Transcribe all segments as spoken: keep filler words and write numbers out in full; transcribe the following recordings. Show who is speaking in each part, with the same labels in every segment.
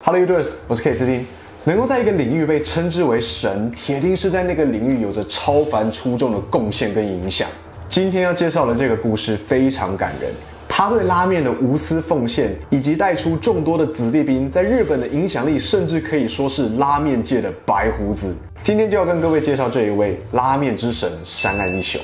Speaker 1: Hello YouTubers， 我是 K 斯汀。能够在一个领域被称之为神，铁定是在那个领域有着超凡出众的贡献跟影响。今天要介绍的这个故事非常感人，他对拉面的无私奉献，以及带出众多的子弟兵在日本的影响力，甚至可以说是拉面界的白胡子。今天就要跟各位介绍这一位拉面之神山岸一雄。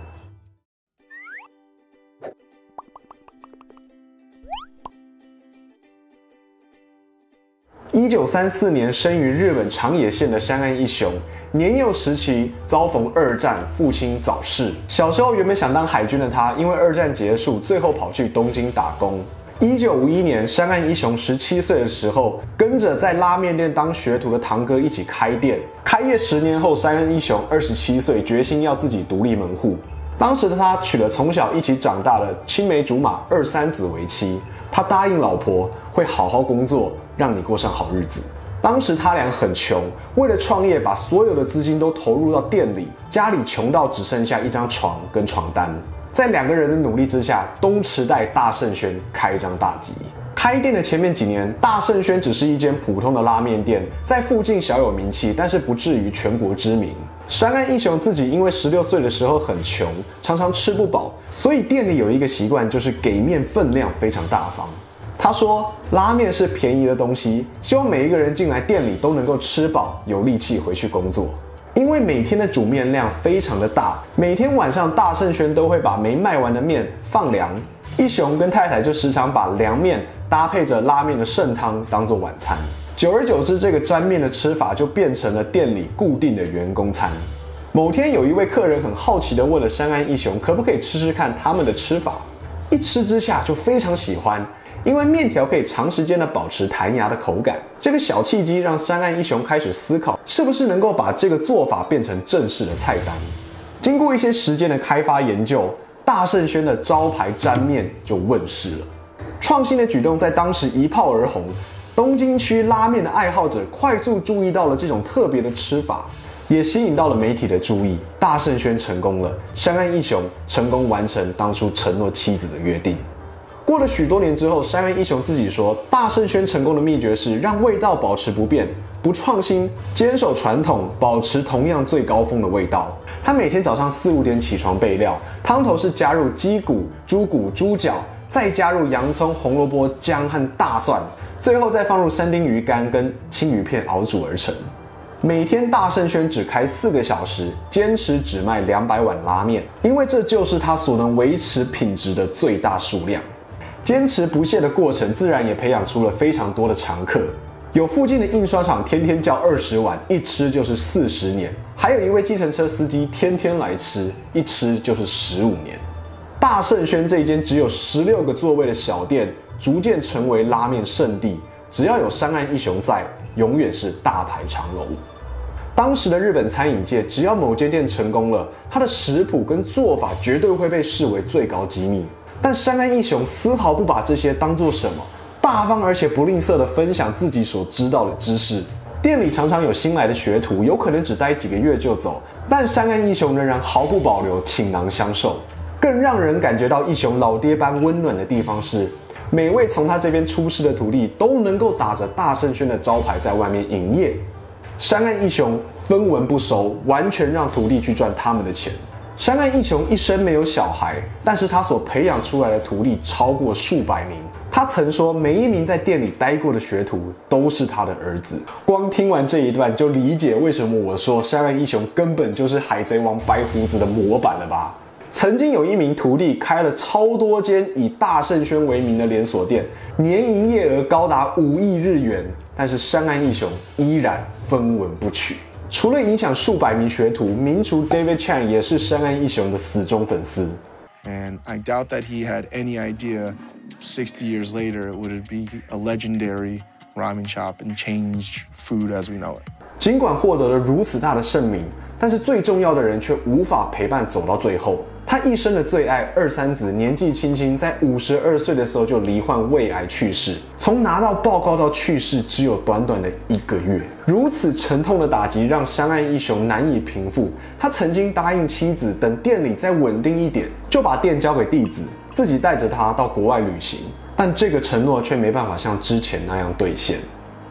Speaker 1: 一九三四年生于日本长野县的山岸一雄，年幼时期遭逢二战，父亲早逝。小时候原本想当海军的他，因为二战结束，最后跑去东京打工。一九五一年，山岸一雄十七岁的时候，跟着在拉面店当学徒的堂哥一起开店。开业十年后，山岸一雄二十七岁，决心要自己独立门户。当时的他娶了从小一起长大的青梅竹马二三子为妻，他答应老婆会好好工作，让你过上好日子。当时他俩很穷，为了创业，把所有的资金都投入到店里，家里穷到只剩下一张床跟床单。在两个人的努力之下，东池袋大圣轩开张大吉。开店的前面几年，大圣轩只是一间普通的拉面店，在附近小有名气，但是不至于全国知名。山岸一雄自己因为十六岁的时候很穷，常常吃不饱，所以店里有一个习惯，就是给面分量非常大方。他说，拉面是便宜的东西，希望每一个人进来店里都能够吃饱，有力气回去工作。因为每天的煮面量非常的大，每天晚上大圣轩都会把没卖完的面放凉，一雄跟太太就时常把凉面搭配着拉面的剩汤当做晚餐。久而久之，这个沾面的吃法就变成了店里固定的员工餐。某天有一位客人很好奇地问了山岸一雄，可不可以吃吃看他们的吃法。一吃之下就非常喜欢，因为面条可以长时间的保持弹牙的口感。这个小契机让山岸一雄开始思考，是不是能够把这个做法变成正式的菜单。经过一些时间的开发研究，大圣轩的招牌沾面就问世了。创新的举动在当时一炮而红，东京区拉面的爱好者快速注意到了这种特别的吃法，也吸引到了媒体的注意。大圣轩成功了，山岸一雄成功完成当初承诺妻子的约定。过了许多年之后，山岸一雄自己说，大圣轩成功的秘诀是让味道保持不变，不创新，坚守传统，保持同样最高峰的味道。他每天早上四五点起床备料，汤头是加入鸡骨、猪骨、猪脚，再加入洋葱、红萝卜、姜和大蒜，最后再放入三丁鱼干跟青鱼片熬煮而成。每天大圣轩只开四个小时，坚持只卖两百碗拉面，因为这就是他所能维持品质的最大数量。坚持不懈的过程，自然也培养出了非常多的常客。有附近的印刷厂天天叫二十碗，一吃就是四十年；还有一位计程车司机天天来吃，一吃就是十五年。大圣轩这一间只有十六个座位的小店，逐渐成为拉面圣地。只要有山岸一雄在，永远是大排长龙。当时的日本餐饮界，只要某间店成功了，它的食谱跟做法绝对会被视为最高机密。但山岸一雄丝毫不把这些当作什么，大方而且不吝啬地分享自己所知道的知识。店里常常有新来的学徒，有可能只待几个月就走，但山岸一雄仍然毫不保留，倾囊相授。更让人感觉到一雄老爹般温暖的地方是，每位从他这边出师的徒弟都能够打着大圣轩的招牌在外面营业。山岸一雄分文不收，完全让徒弟去赚他们的钱。山岸一雄一生没有小孩，但是他所培养出来的徒弟超过数百名。他曾说，每一名在店里待过的学徒都是他的儿子。光听完这一段，就理解为什么我说山岸一雄根本就是海贼王白胡子的模板了吧？曾经有一名徒弟开了超多间以大圣轩为名的连锁店，年营业额高达五亿日元，但是山岸一雄依然分文不取。除了影响数百名学徒，名厨 David Chang 也是山岸一雄的死忠粉丝。
Speaker 2: And I doubt that he had any idea sixty years later it would be a legendary ramen shop and change food as we know it.
Speaker 1: 尽管获得了如此大的盛名，但是最重要的人却无法陪伴走到最后。他一生的最爱二三子年纪轻轻，在五十二岁的时候就罹患胃癌去世。从拿到报告到去世，只有短短的一个月。如此沉痛的打击让山岸一雄难以平复。他曾经答应妻子，等店里再稳定一点，就把店交给弟子，自己带着他到国外旅行。但这个承诺却没办法像之前那样兑现。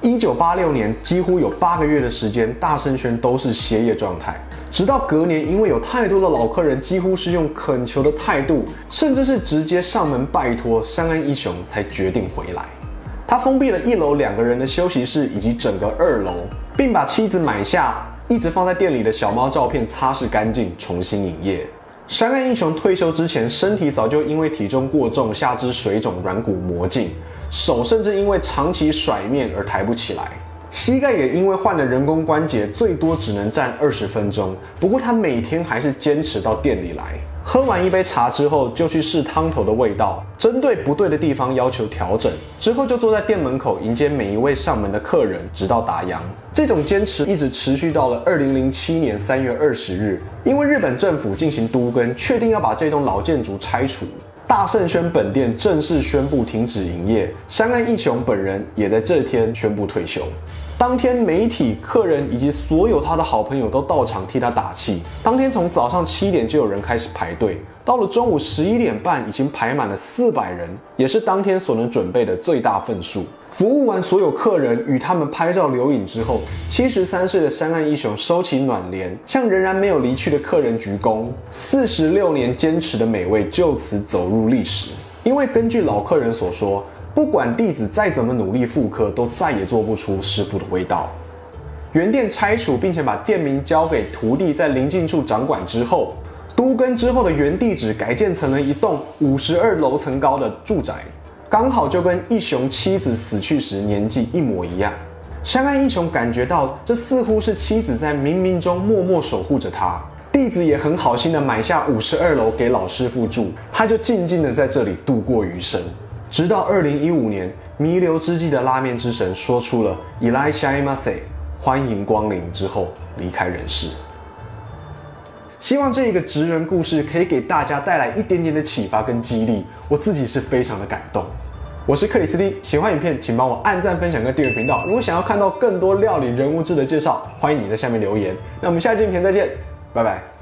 Speaker 1: 一九八六年，几乎有八个月的时间，大圣轩都是歇业状态。直到隔年，因为有太多的老客人，几乎是用恳求的态度，甚至是直接上门拜托山岸一雄才决定回来。他封闭了一楼两个人的休息室以及整个二楼，并把妻子买下，一直放在店里的小猫照片擦拭干净，重新营业。山岸一雄退休之前，身体早就因为体重过重、下肢水肿、软骨磨尽，手甚至因为长期甩面而抬不起来，膝盖也因为换了人工关节，最多只能站二十分钟。不过他每天还是坚持到店里来，喝完一杯茶之后就去试汤头的味道，针对不对的地方要求调整，之后就坐在店门口迎接每一位上门的客人，直到打烊。这种坚持一直持续到了二零零七年三月二十日，因为日本政府进行都更，确定要把这栋老建筑拆除。大圣轩本店正式宣布停止营业，山岸一雄本人也在这天宣布退休。当天，媒体、客人以及所有他的好朋友都到场替他打气。当天从早上七点就有人开始排队，到了中午十一点半，已经排满了四百人，也是当天所能准备的最大份数。服务完所有客人，与他们拍照留影之后，七十三岁的山岸一雄收起暖帘，向仍然没有离去的客人鞠躬。四十六年坚持的美味就此走入历史。因为根据老客人所说，不管弟子再怎么努力复刻，都再也做不出师傅的味道。原店拆除，并且把店名交给徒弟在邻近处掌管之后，都更之后的原地址改建成了一栋五十二楼层高的住宅，刚好就跟一雄妻子死去时年纪一模一样。山岸一雄感觉到这似乎是妻子在冥冥中默默守护着他。弟子也很好心的买下五十二楼给老师傅住，他就静静的在这里度过余生。直到二零一五年，弥留之际的拉面之神说出了“いらっしゃいませ”，欢迎光临之后离开人世。希望这个职人故事可以给大家带来一点点的启发跟激励，我自己是非常的感动。我是克里斯蒂，喜欢影片请帮我按赞、分享跟订阅频道。如果想要看到更多料理人物志的介绍，欢迎你在下面留言。那我们下期影片再见，拜拜。